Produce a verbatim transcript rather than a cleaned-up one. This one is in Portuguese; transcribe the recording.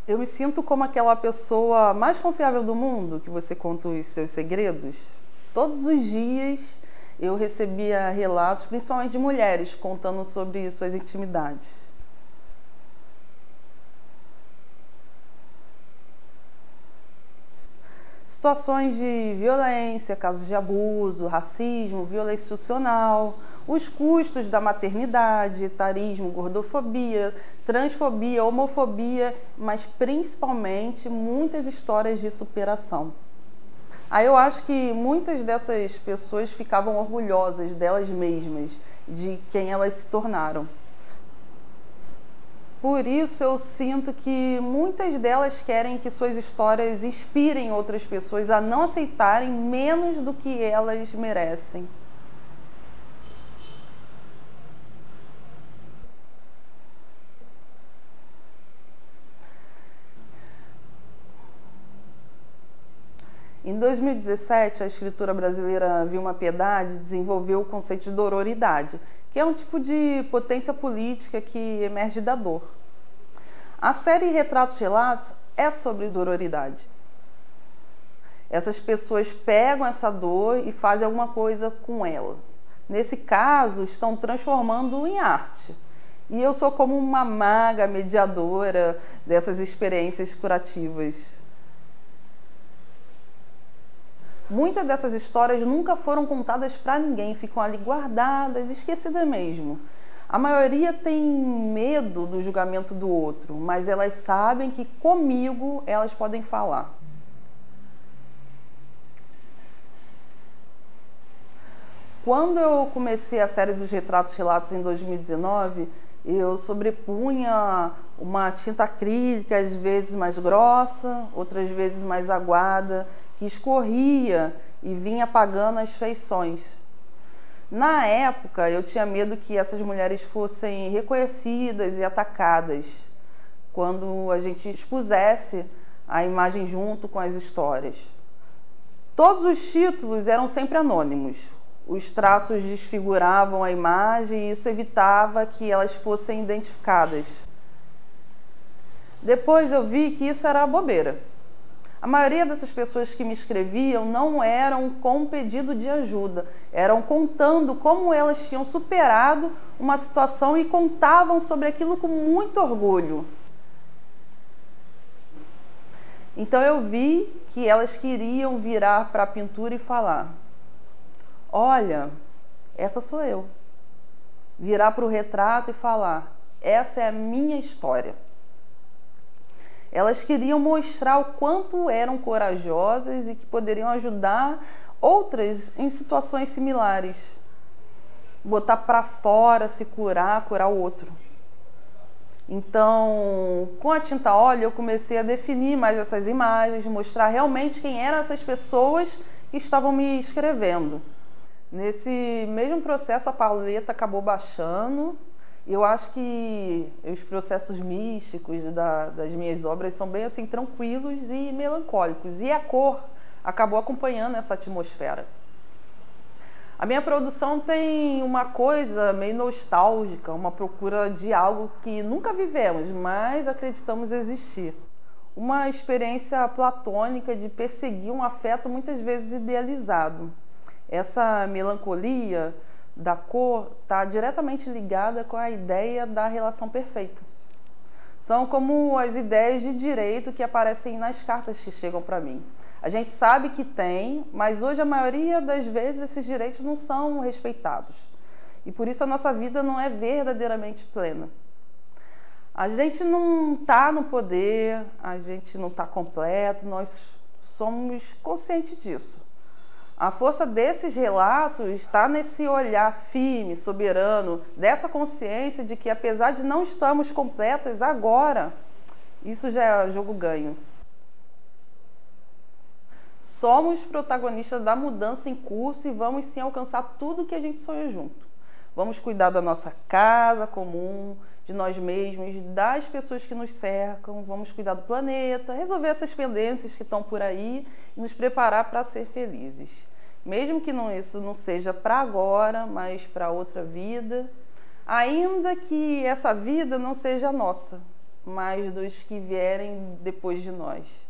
Eu me sinto como aquela pessoa mais confiável do mundo, que você conta os seus segredos. Todos os dias eu recebia relatos, principalmente de mulheres, contando sobre suas intimidades. Situações de violência, casos de abuso, racismo, violência institucional, os custos da maternidade, etarismo, gordofobia, transfobia, homofobia, mas principalmente muitas histórias de superação. Aí eu acho que muitas dessas pessoas ficavam orgulhosas delas mesmas, de quem elas se tornaram. Por isso eu sinto que muitas delas querem que suas histórias inspirem outras pessoas a não aceitarem menos do que elas merecem. Em dois mil e dezessete, a escritora brasileira Vilma Piedade desenvolveu o conceito de dororidade, que é um tipo de potência política que emerge da dor. A série Retratos Relatos é sobre dororidade. Essas pessoas pegam essa dor e fazem alguma coisa com ela. Nesse caso, estão transformando em arte. E eu sou como uma maga mediadora dessas experiências curativas. Muitas dessas histórias nunca foram contadas para ninguém, ficam ali guardadas, esquecidas mesmo. A maioria tem medo do julgamento do outro, mas elas sabem que comigo elas podem falar. Quando eu comecei a série dos Retratos Relatos em dois mil e dezenove, eu sobrepunha uma tinta acrílica, às vezes mais grossa, outras vezes mais aguada, que escorria e vinha apagando as feições. Na época, eu tinha medo que essas mulheres fossem reconhecidas e atacadas quando a gente expusesse a imagem junto com as histórias. Todos os títulos eram sempre anônimos. Os traços desfiguravam a imagem e isso evitava que elas fossem identificadas. Depois eu vi que isso era bobeira. A maioria dessas pessoas que me escreviam não eram com pedido de ajuda, eram contando como elas tinham superado uma situação e contavam sobre aquilo com muito orgulho. Então eu vi que elas queriam virar para a pintura e falar: olha, essa sou eu. Virar para o retrato e falar: essa é a minha história. Elas queriam mostrar o quanto eram corajosas e que poderiam ajudar outras em situações similares. Botar para fora, se curar, curar o outro. Então, com a tinta óleo, eu comecei a definir mais essas imagens, mostrar realmente quem eram essas pessoas que estavam me escrevendo. Nesse mesmo processo, a paleta acabou baixando. Eu acho que os processos místicos da, das minhas obras são bem assim tranquilos e melancólicos. E a cor acabou acompanhando essa atmosfera. A minha produção tem uma coisa meio nostálgica, uma procura de algo que nunca vivemos, mas acreditamos existir. Uma experiência platônica de perseguir um afeto muitas vezes idealizado. Essa melancolia da cor está diretamente ligada com a ideia da relação perfeita. São como as ideias de direito que aparecem nas cartas que chegam para mim. A gente sabe que tem, mas hoje a maioria das vezes esses direitos não são respeitados. E por isso a nossa vida não é verdadeiramente plena. A gente não está no poder, a gente não está completo, nós somos conscientes disso. A força desses relatos está nesse olhar firme, soberano, dessa consciência de que, apesar de não estarmos completas agora, isso já é jogo ganho. Somos protagonistas da mudança em curso e vamos sim alcançar tudo que a gente sonha junto. Vamos cuidar da nossa casa comum, de nós mesmos, das pessoas que nos cercam, vamos cuidar do planeta, resolver essas pendências que estão por aí e nos preparar para ser felizes. Mesmo que não, isso não seja para agora, mas para outra vida, ainda que essa vida não seja nossa, mas dos que vierem depois de nós.